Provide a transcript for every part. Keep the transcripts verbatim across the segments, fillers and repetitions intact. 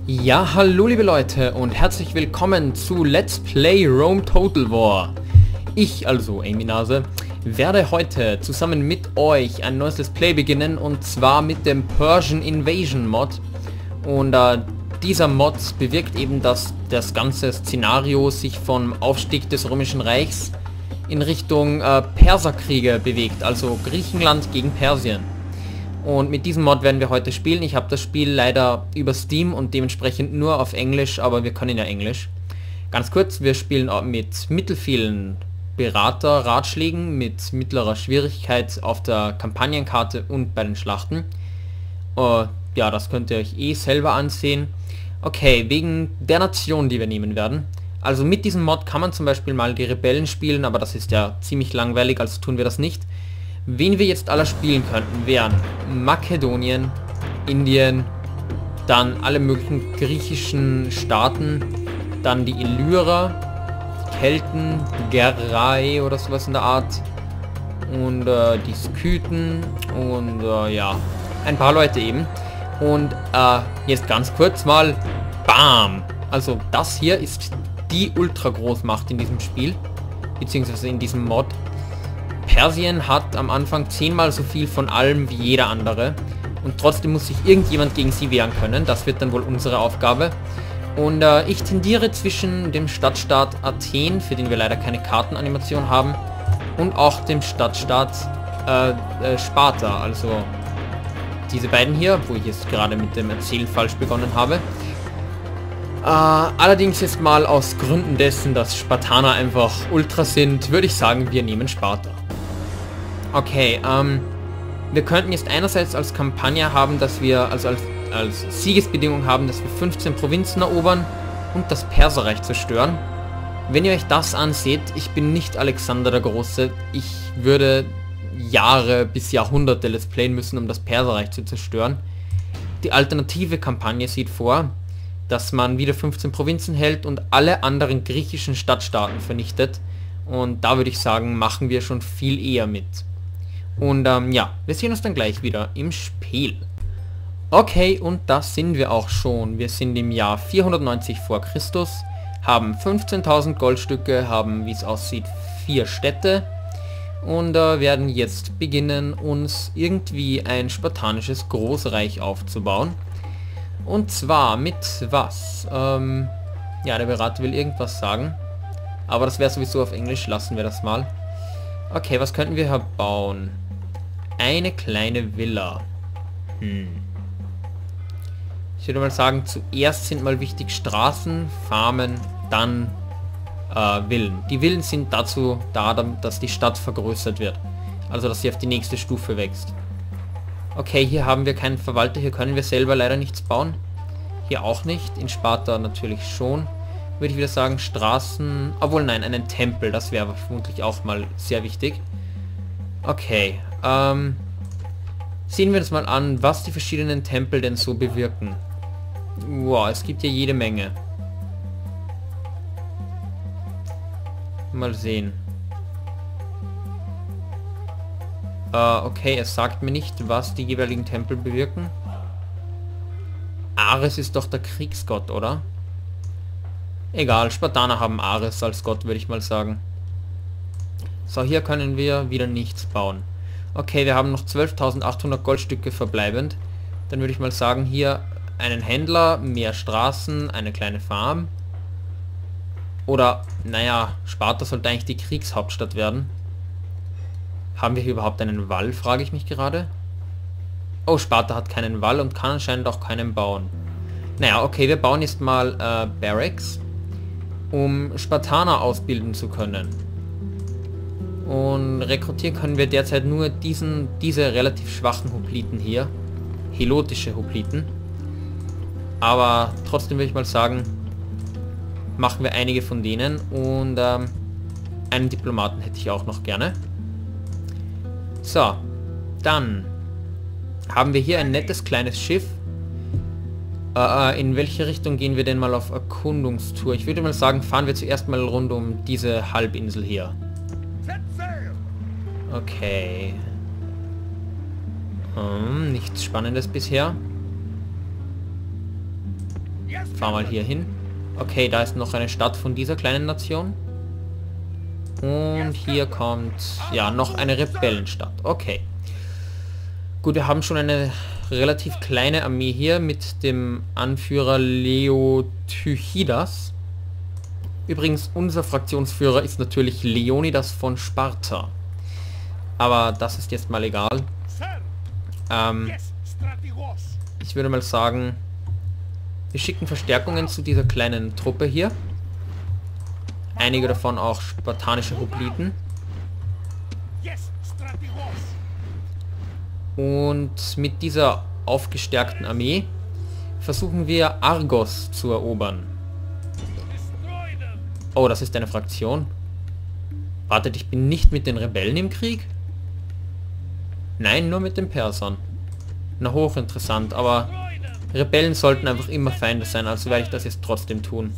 Ja, hallo liebe Leute und herzlich willkommen zu Let's Play Rome Total War. Ich, also Amy Nase, werde heute zusammen mit euch ein neues Let's Play beginnen, und zwar mit dem Persian Invasion Mod. Und äh, dieser Mod bewirkt eben, dass das ganze Szenario sich vom Aufstieg des Römischen Reichs in Richtung äh, Perserkriege bewegt, also Griechenland gegen Persien. Und mit diesem Mod werden wir heute spielen. Ich habe das Spiel leider über Steam und dementsprechend nur auf Englisch, aber wir können ja Englisch. Ganz kurz, wir spielen mit mittelvielen Berater-Ratschlägen, mit mittlerer Schwierigkeit auf der Kampagnenkarte und bei den Schlachten. Uh, ja, das könnt ihr euch eh selber ansehen. Okay, wegen der Nation, die wir nehmen werden. Also mit diesem Mod kann man zum Beispiel mal die Rebellen spielen, aber das ist ja ziemlich langweilig, also tun wir das nicht. Wen wir jetzt alle spielen könnten, wären Makedonien, Indien, dann alle möglichen griechischen Staaten, dann die Illyrer, die Kelten, Gerai oder sowas in der Art, und äh, die Skythen und äh, ja, ein paar Leute eben. Und äh, jetzt ganz kurz mal, bam! Also das hier ist die Ultra-Großmacht in diesem Spiel, beziehungsweise in diesem Mod. Persien hat am Anfang zehnmal so viel von allem wie jeder andere, und trotzdem muss sich irgendjemand gegen sie wehren können. Das wird dann wohl unsere Aufgabe. Und äh, ich tendiere zwischen dem Stadtstaat Athen, für den wir leider keine Kartenanimation haben, und auch dem Stadtstaat äh, äh, Sparta, also diese beiden hier, wo ich jetzt gerade mit dem Erzählen falsch begonnen habe. Äh, allerdings jetzt mal aus Gründen dessen, dass Spartaner einfach Ultra sind, würde ich sagen, wir nehmen Sparta. Okay, ähm, wir könnten jetzt einerseits als Kampagne haben, dass wir, also als, als Siegesbedingung haben, dass wir fünfzehn Provinzen erobern und das Perserreich zerstören. Wenn ihr euch das anseht, ich bin nicht Alexander der Große, ich würde Jahre bis Jahrhunderte Let's Playen müssen, um das Perserreich zu zerstören. Die alternative Kampagne sieht vor, dass man wieder fünfzehn Provinzen hält und alle anderen griechischen Stadtstaaten vernichtet. Und da würde ich sagen, machen wir schon viel eher mit. Und ähm, ja, wir sehen uns dann gleich wieder im Spiel. Okay, und da sind wir auch schon. Wir sind im Jahr vierhundertneunzig vor Christus, haben fünfzehntausend Goldstücke, haben, wie es aussieht, vier Städte und äh, werden jetzt beginnen, uns irgendwie ein spartanisches Großreich aufzubauen. Und zwar mit was? Ähm, ja, der Berater will irgendwas sagen. Aber das wäre sowieso auf Englisch, lassen wir das mal. Okay, was könnten wir hier bauen? Eine kleine Villa. Hm. Ich würde mal sagen, zuerst sind mal wichtig Straßen, Farmen, dann äh, Villen. Die Villen sind dazu da, dass die Stadt vergrößert wird. Also, dass sie auf die nächste Stufe wächst. Okay, hier haben wir keinen Verwalter, hier können wir selber leider nichts bauen. Hier auch nicht, in Sparta natürlich schon. Würde ich wieder sagen, Straßen, obwohl nein, einen Tempel, das wäre vermutlich auch mal sehr wichtig. Okay, ähm, sehen wir uns mal an, was die verschiedenen Tempel denn so bewirken. Wow, es gibt ja jede Menge. Mal sehen. Äh, okay, es sagt mir nicht, was die jeweiligen Tempel bewirken. Ares ist doch der Kriegsgott, oder? Egal, Spartaner haben Ares als Gott, würde ich mal sagen. So, hier können wir wieder nichts bauen. Okay, wir haben noch zwölftausendachthundert Goldstücke verbleibend. Dann würde ich mal sagen, hier einen Händler, mehr Straßen, eine kleine Farm. Oder, naja, Sparta sollte eigentlich die Kriegshauptstadt werden. Haben wir hier überhaupt einen Wall, frage ich mich gerade. Oh, Sparta hat keinen Wall und kann anscheinend auch keinen bauen. Naja, okay, wir bauen jetzt mal äh, Barracks, um Spartaner ausbilden zu können. Und rekrutieren können wir derzeit nur diesen, diese relativ schwachen Hopliten hier. Helotische Hopliten. Aber trotzdem würde ich mal sagen, machen wir einige von denen. Und ähm, einen Diplomaten hätte ich auch noch gerne. So, dann haben wir hier ein nettes kleines Schiff. Äh, in welche Richtung gehen wir denn mal auf Erkundungstour? Ich würde mal sagen, fahren wir zuerst mal rund um diese Halbinsel hier. Okay. Hm, nichts Spannendes bisher. Fahr mal hier hin. Okay, da ist noch eine Stadt von dieser kleinen Nation. Und hier kommt, ja, noch eine Rebellenstadt. Okay. Gut, wir haben schon eine relativ kleine Armee hier mit dem Anführer Leotychidas. Übrigens, unser Fraktionsführer ist natürlich Leonidas von Sparta. Aber das ist jetzt mal egal. Ähm, ich würde mal sagen, wir schicken Verstärkungen zu dieser kleinen Truppe hier. Einige davon auch spartanische Hopliten. Und mit dieser aufgestärkten Armee versuchen wir Argos zu erobern. Oh, das ist eine Fraktion. Wartet, ich bin nicht mit den Rebellen im Krieg? Nein, nur mit den Persern. Na, hochinteressant, aber Rebellen sollten einfach immer Feinde sein, also werde ich das jetzt trotzdem tun.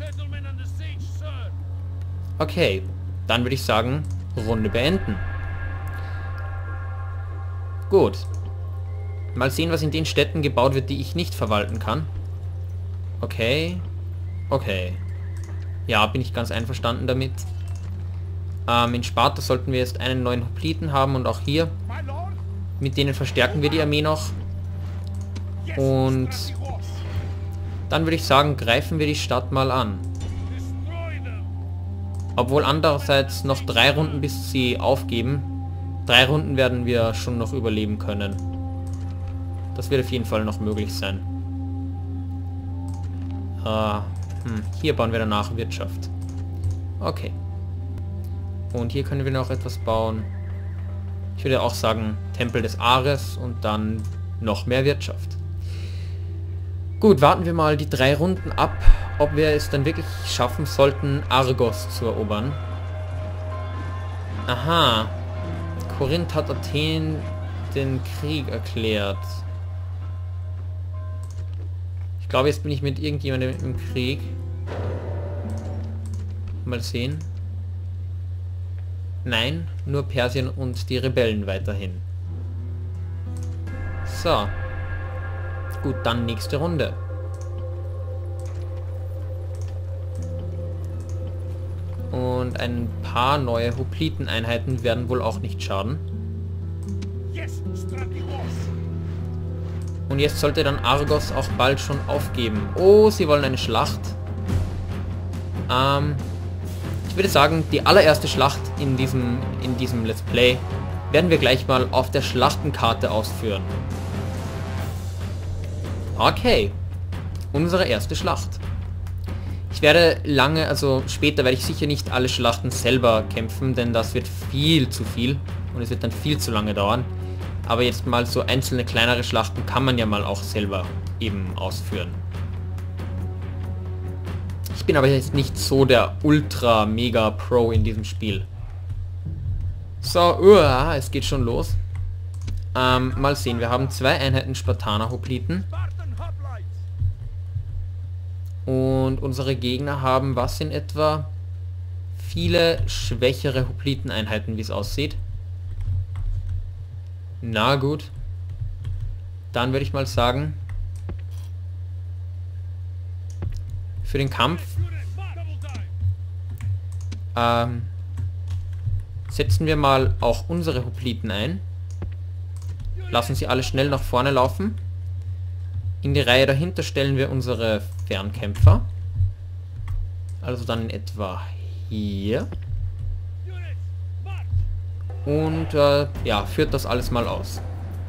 Okay, dann würde ich sagen, Runde beenden. Gut. Mal sehen, was in den Städten gebaut wird, die ich nicht verwalten kann. Okay. Okay. Ja, bin ich ganz einverstanden damit. Ähm, in Sparta sollten wir jetzt einen neuen Hopliten haben und auch hier. Mit denen verstärken wir die Armee noch. Und dann würde ich sagen, greifen wir die Stadt mal an. Obwohl andererseits noch drei Runden, bis sie aufgeben. Drei Runden werden wir schon noch überleben können. Das wird auf jeden Fall noch möglich sein. Uh, hm, hier bauen wir danach Wirtschaft. Okay. Und hier können wir noch etwas bauen. Ich würde auch sagen, Tempel des Ares und dann noch mehr Wirtschaft. Gut, warten wir mal die drei Runden ab, ob wir es dann wirklich schaffen sollten, Argos zu erobern. Aha. Korinth hat Athen den Krieg erklärt. Ich glaube, jetzt bin ich mit irgendjemandem im Krieg. Mal sehen. Nein, nur Persien und die Rebellen weiterhin. So. Gut, dann nächste Runde. Und ein paar neue Hopliteneinheiten werden wohl auch nicht schaden. Und jetzt sollte dann Argos auch bald schon aufgeben. Oh, sie wollen eine Schlacht. Ähm, ich würde sagen, die allererste Schlacht in diesem, in diesem Let's Play werden wir gleich mal auf der Schlachtenkarte ausführen. Okay, unsere erste Schlacht. Ich werde lange, also später werde ich sicher nicht alle Schlachten selber kämpfen, denn das wird viel zu viel und es wird dann viel zu lange dauern. Aber jetzt mal so einzelne kleinere Schlachten kann man ja mal auch selber eben ausführen. Ich bin aber jetzt nicht so der Ultra-Mega-Pro in diesem Spiel. So, uah, es geht schon los. Ähm, mal sehen, wir haben zwei Einheiten Spartaner-Hopliten. Und unsere Gegner haben was in etwa? Viele schwächere Hopliteneinheiten, wie es aussieht. Na gut. Dann würde ich mal sagen, für den Kampf ähm, setzen wir mal auch unsere Hopliten ein. Lassen sie alle schnell nach vorne laufen. In die Reihe dahinter stellen wir unsere Fernkämpfer. Also dann in etwa hier. Und äh, ja, führt das alles mal aus.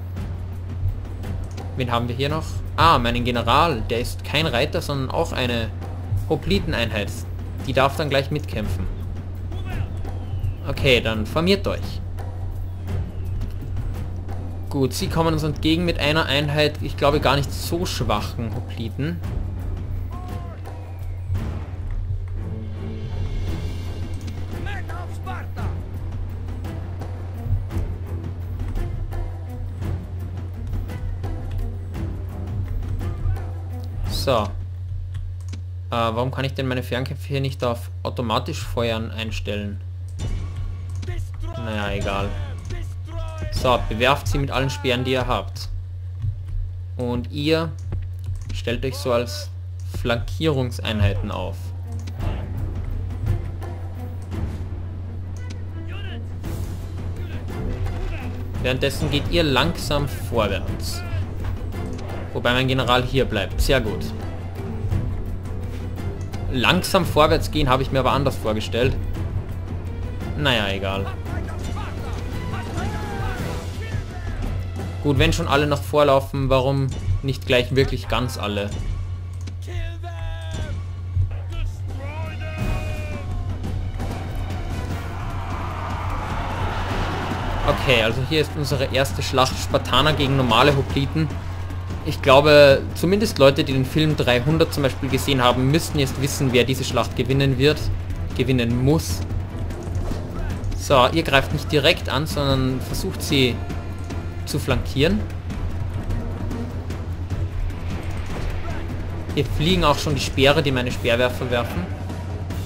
Wen haben wir hier noch? Ah, meinen General. Der ist kein Reiter, sondern auch eine Hopliteneinheit. Die darf dann gleich mitkämpfen. Okay, dann formiert euch. Gut, sie kommen uns entgegen mit einer Einheit, ich glaube gar nicht so schwachen Hopliten. So. Äh, warum kann ich denn meine Fernkämpfe hier nicht auf automatisch feuern einstellen? Naja, egal. So, bewerft sie mit allen Speeren, die ihr habt. Und ihr stellt euch so als Flankierungseinheiten auf. Währenddessen geht ihr langsam vorwärts. Wobei mein General hier bleibt. Sehr gut. Langsam vorwärts gehen habe ich mir aber anders vorgestellt. Naja, egal. Gut, wenn schon alle noch vorlaufen, warum nicht gleich wirklich ganz alle? Okay, also hier ist unsere erste Schlacht Spartaner gegen normale Hopliten. Ich glaube, zumindest Leute, die den Film dreihundert zum Beispiel gesehen haben, müssten jetzt wissen, wer diese Schlacht gewinnen wird. Gewinnen muss. So, ihr greift nicht direkt an, sondern versucht sie zu flankieren. Hier fliegen auch schon die Speere, die meine Speerwerfer werfen.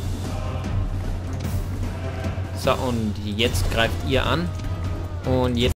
So, und jetzt greift ihr an. Und jetzt